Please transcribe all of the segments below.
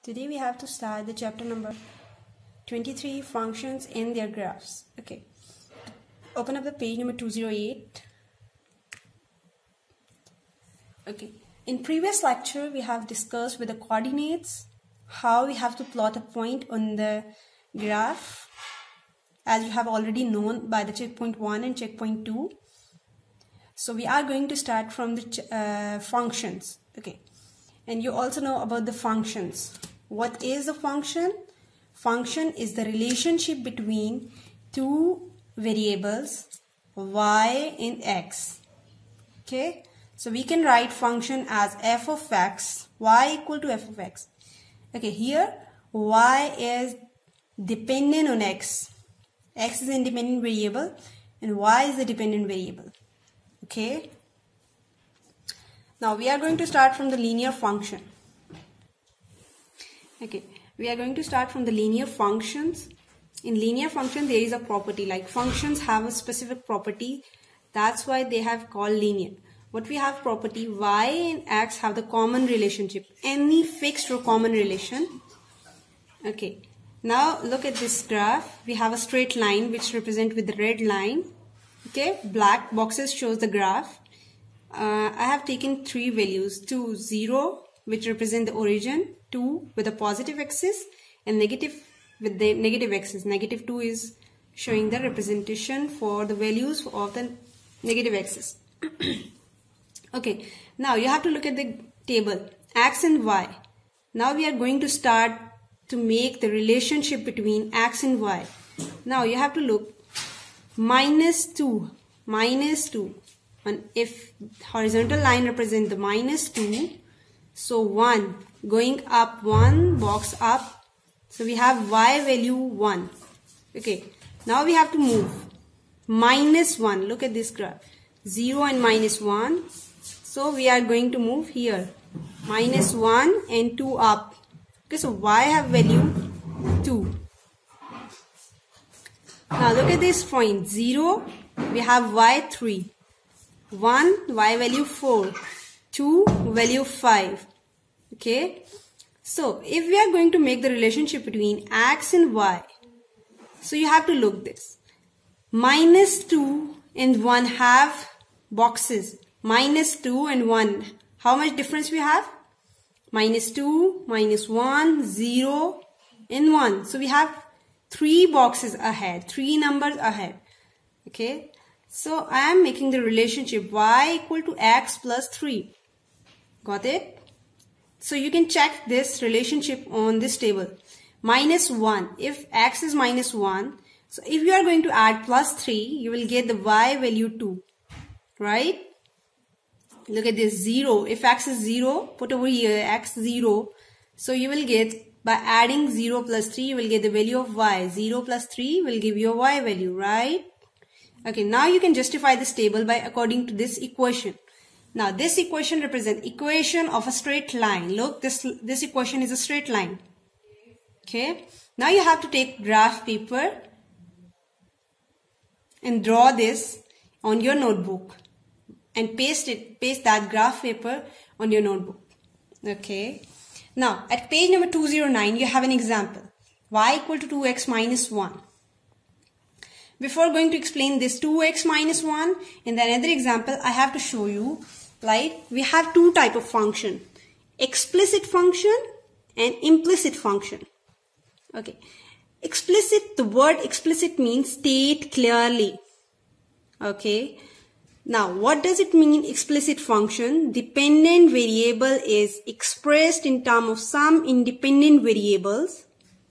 Today we have to start the chapter number 23, functions and their graphs. Okay, open up the page number 208. Okay, in previous lecture we have discussed with the coordinates how we have to plot a point on the graph, as you have already known by the checkpoint 1 and checkpoint 2. So we are going to start from the functions. Okay, and you also know about the functions. What is a function? Function is the relationship between two variables y and x. Okay, so we can write function as f of x, y equal to f of x. Okay, here y is dependent on x is an independent variable and y is a dependent variable. Okay, now we are going to start from the linear function. Okay, we are going to start from the linear functions. In linear function there is a property, like functions have a specific property, that's why they have called linear. What we have property, y and x have the common relationship, any fixed or common relation. Okay, now look at this graph. We have a straight line which represent with the red line. Okay, black boxes shows the graph. I have taken three values, 2, 0 which represent the origin, 2 with a positive axis and negative with the negative axis. Negative 2 is showing the representation for the values of the negative axis. Okay, now you have to look at the table x and y. Now we are going to start to make the relationship between x and y. Now you have to look -2, and if horizontal line represents the -2, so 1 going up, 1 box up, so we have y value 1. Okay, now we have to move -1. Look at this graph, 0 and -1, so we are going to move here -1 and 2 up. Okay, so y have value 2. Now look at this point, 0 we have y 3, 1 y value 4, 2 value 5. Okay, so if we are going to make the relationship between x and y, so you have to look this, -2 and 1 have boxes, -2 and 1, how much difference we have? -2, -1, 0 and 1, so we have 3 boxes ahead, 3 numbers ahead. Okay, so I am making the relationship y equal to x plus 3. Got it? So you can check this relationship on this table. -1, if x is -1, so if you are going to add +3, you will get the y value 2, right? Look at this, 0, if x is 0, put over here x 0, so you will get, by adding 0 plus 3, you will get the value of y. 0 plus 3 will give you a y value, right? Okay, now you can justify this table by according to this equation. Now this equation represents equation of a straight line. Look, this equation is a straight line. Okay, now you have to take graph paper and draw this on your notebook and paste that graph paper on your notebook. Okay, now at page number 209 you have an example, y equal to 2x minus 1. Before going to explain this 2x minus 1 in the another example, I have to show you, like we have two type of function, explicit function and implicit function. Okay, explicit, the word explicit means state clearly. Okay, now what does it mean explicit function? Dependent variable is expressed in terms of some independent variables.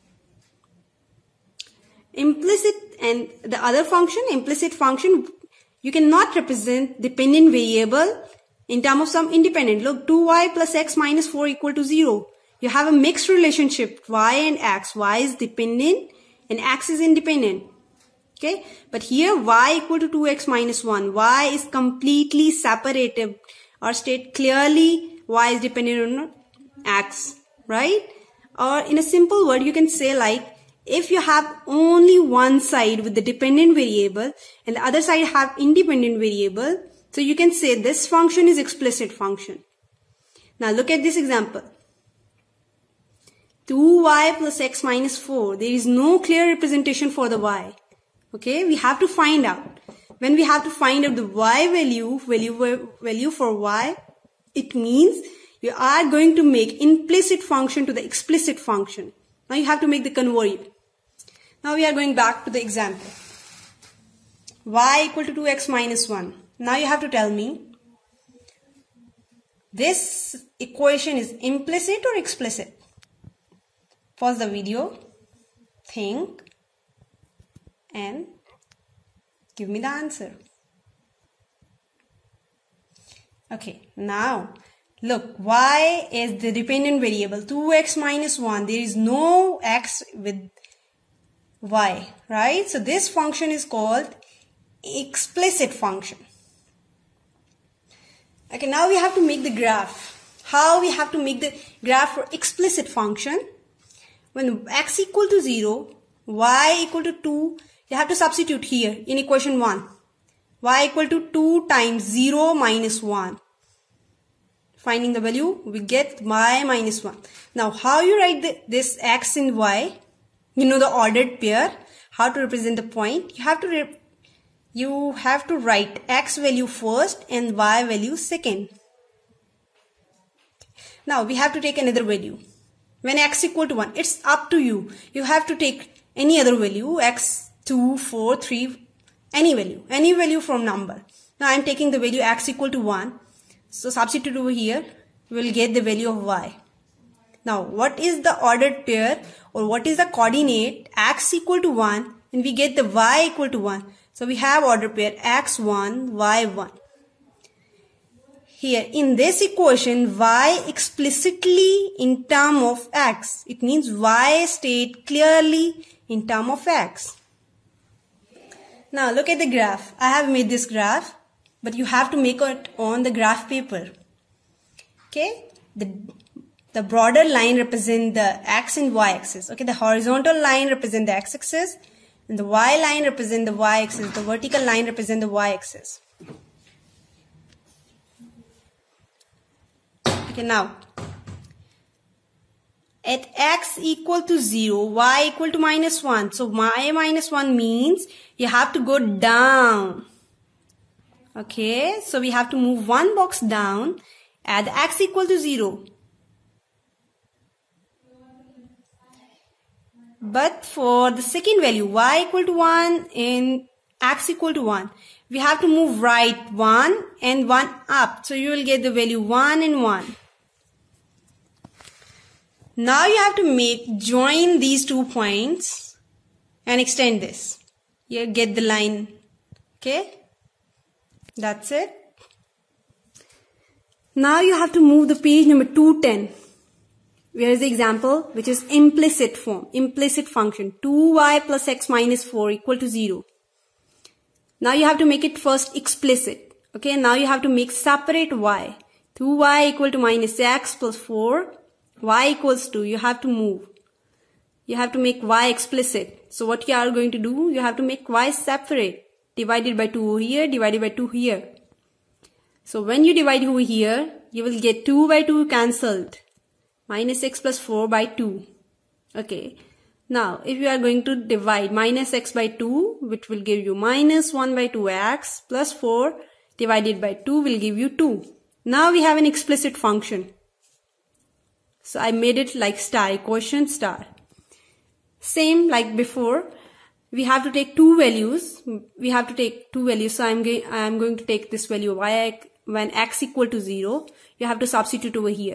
Implicit and the other function, implicit function, you cannot represent dependent variable in terms of some independent. Look, 2y plus x minus 4 equal to 0. You have a mixed relationship, y and x. Y is dependent and x is independent. Okay, but here y equal to 2x minus 1. Y is completely separated or state clearly y is dependent on x, right? Or in a simple word, you can say like, if you have only one side with the dependent variable and the other side have independent variable, so you can say this function is explicit function. Now look at this example. 2y plus x minus 4. There is no clear representation for the y. Okay, we have to find out. When we have to find out the y value for y, it means you are going to make implicit function to the explicit function. Now you have to make the conversion. Now we are going back to the example. Y equal to 2x minus 1. Now you have to tell me, this equation is implicit or explicit? Pause the video, think, and give me the answer. Okay, now look, y is the dependent variable, 2x minus 1. There is no x with y, right? So this function is called explicit function. Okay, now we have to make the graph. How we have to make the graph for explicit function? When x equal to 0, y equal to 2, you have to substitute here in equation 1. Y equal to 2 times 0 minus 1. Finding the value, we get y minus 1. Now, how you write this x and y? You know the ordered pair. How to represent the point? You have to write x value first and y value second. Now, we have to take another value. When x equal to 1, it's up to you. You have to take any other value, x, 2, 4, 3, any value from number. Now, I am taking the value x equal to 1. So, substitute over here, we will get the value of y. Now, what is the ordered pair or what is the coordinate? X equal to 1 and we get the y equal to 1. So, we have ordered pair x1, y1. Here, in this equation, y explicitly in term of x. It means y state clearly in term of x. Now, look at the graph. I have made this graph, but you have to make it on the graph paper. Okay? The broader line represents the x and y axis. Okay? The horizontal line represents the x axis, and the y line represents the y axis. The vertical line represents the y axis. Okay, now, at x equal to 0, y equal to minus 1. So, y minus 1 means you have to go down. Okay, so we have to move one box down at x equal to 0. But for the second value, y equal to 1 and x equal to 1, we have to move right 1 and 1 up. So you will get the value 1 and 1. Now you have to join these 2 points and extend this. You get the line. Okay. That's it. Now you have to move the page number 210. Where is the example? Which is implicit form. Implicit function. 2y plus x minus 4 equal to 0. Now you have to make it first explicit. Okay. Now you have to make separate y. 2y equal to minus x plus 4. Y equals 2. You have to move. You have to make y explicit. So what you are going to do? You have to make y separate. Divided by 2 over here, divided by 2 here. So when you divide over here, you will get 2 by 2 cancelled. Minus x plus 4 by 2. Okay. Now, if you are going to divide minus x by 2, which will give you minus 1 by 2x plus 4 divided by 2 will give you 2. Now we have an explicit function. So I made it like star, equation star. Same like before. We have to take 2 values. We have to take 2 values. So I am going to take this value y when x equal to 0. You have to substitute over here.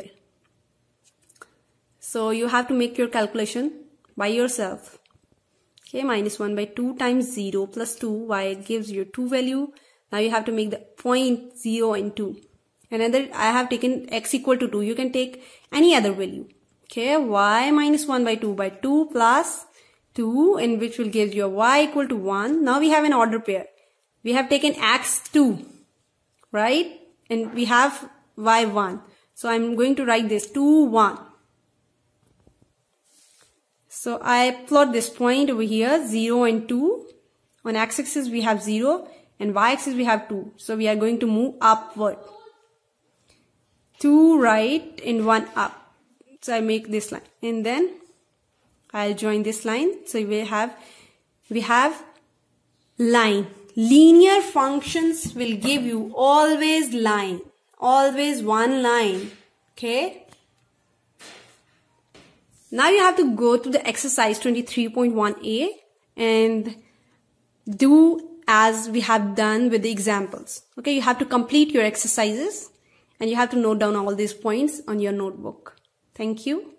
So you have to make your calculation by yourself. Okay, minus 1 by 2 times 0 plus 2. Y gives you 2 value. Now you have to make the point 0 and 2. Another, I have taken x equal to 2. You can take any other value. Okay, y minus 1 by 2 plus 2, in which will give you a y equal to 1. Now we have an order pair. We have taken x2, right? And we have y1. So I'm going to write this 2, 1. So I plot this point over here, 0 and 2. On x-axis we have 0 and y-axis we have 2. So we are going to move upward. 2 right and 1 up. So I make this line. And then I'll join this line. So we have line. Linear functions will give you always line, always one line. Okay. Now you have to go to the exercise 23.1a and do as we have done with the examples. Okay, you have to complete your exercises and you have to note down all these points on your notebook. Thank you.